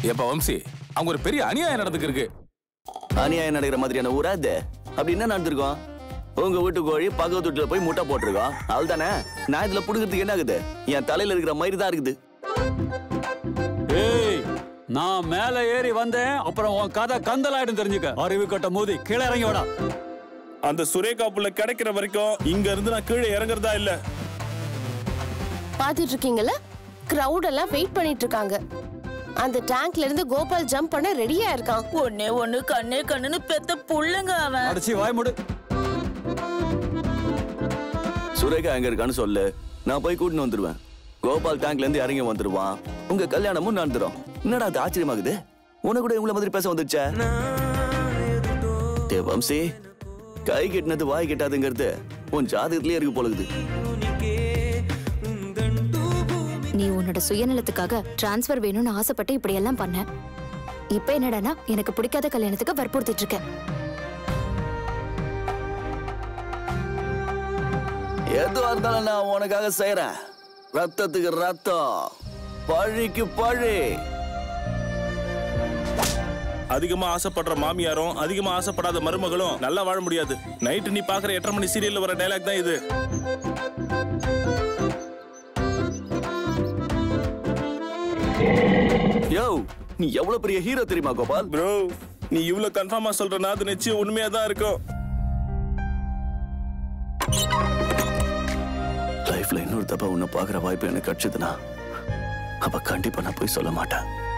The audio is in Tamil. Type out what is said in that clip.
எப்ப வம்சி அவங்க ஒரு பெரிய அநியாயம் நடந்துருக்கு. அநியாயம் நடக்கிற மாதிரியான ஊரா இது? அப்படி என்ன நடந்திருக்கோம்? உங்க வீட்டு கோழி பக்கத்து வீட்டுல போய் முட்டை போட்டிருக்கோம், அவள்தானே? நான் இதுல புடுங்கிறதுக்கு என்ன ஆகுது? என் தலையில இருக்கிற மயிறு தான் இருக்குது. ஏய், நான் மேல ஏறி வந்தேன், அப்புறம் உன் கதை கந்தலாயிடும் தெரிஞ்சுக்க. அறிவு கட்ட மோதி கீழே இறங்கி வாடா. அந்த சுரேகா புள்ள கிடைக்கிற வரைக்கும் இங்க இருந்து நான் கீழே இறங்குறதா இல்ல. பாத்துட்டு இருக்கீங்கல்ல, கிரவுட் எல்லாம் வெயிட் பண்ணிட்டு இருக்காங்க. அந்த டேங்க்ல இருந்து கோபால் ஜம்ப் பண்ண ரெடியா இருக்கான். ஒண்ணே ஒண்ணு கண்ணே கண்ணுன்னு பெத்த புள்ளைங்க அவன். அடிச்சு வாய் மூடு. சுரேகா எங்க இருக்கான்னு சொல்லு, நான் போய் கூட்டின்னு வந்துருவேன். கோபால் டேங்க்ல இருந்து இறங்கி வந்துருவான், உங்க கல்யாணமும் நடந்துரும். என்னடா அது ஆச்சரியமாகுது? உன கூட இவங்கள மாதிரி பேச வந்துச்சா? வம்சி, கை கெட்டினது வாய் கெட்டாதுங்கிறது உன் ஜாதகத்திலேயே இருக்கு போலுது. நீ உன்னோட சுயநலத்துக்காக டிரான்ஸ்பர் வேணும்னு ஆசைப்பட்டு இப்படி எல்லாம் பண்ண. இப்ப என்னடானா எனக்கு பிடிக்காத கல்யாணத்துக்கு வற்புறுத்திட்டு இருக்க. எதுவா இருந்தாலும் நான் உனக்காக செய்யறேன். ரத்தத்துக்கு ரத்தம், பழிக்கு பழி. அதிகமா ஆசைப்படுற மாமியாரும் அதிகமா ஆசைப்படாத மருமகளும் நல்லா வாழ முடியாது. நைட்டு நீ பாக்குற 8:30 மணி சீரியல்ல வர டைலாக் தான் இது. யோ, நீ எவ்வளவு பெரிய ஹீரோ தெரியுமா கோபால்? ப்ரோ, நீ இவ்வளவு கன்ஃபார்மா சொல்றனா அது நிச்சயம் உண்மையா தான் இருக்கும். லைஃப்ல இன்னொரு தப்பா உன்னை பாக்குற வாய்ப்பு எனக்கு கிடைச்சதுன்னா அப்ப கண்டிப்பா நான் போய் சொல்ல மாட்டேன்.